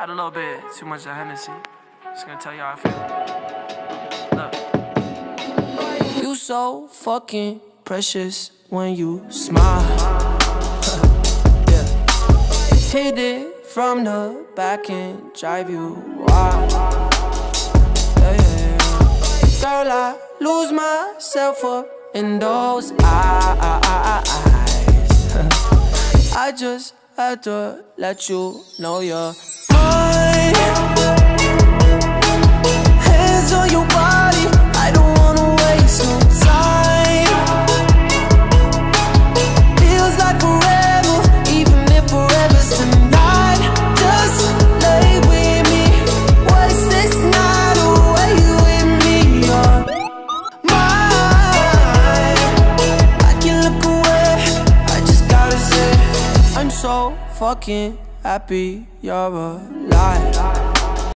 Had a little bit too much of Hennessy. Just gonna tell you how I feel. Look. You so fucking precious when you smile. Yeah. Hit it from the back and drive you wild. Yeah, yeah. Girl, I lose myself up in those eyes. I just had to let you know you're mine. Hands on your body, I don't wanna waste no time. Feels like forever, even if forever's tonight. Just lay with me, waste this night away with me. You're mine. I can look away, I just gotta say I'm so fucking happy you're alive.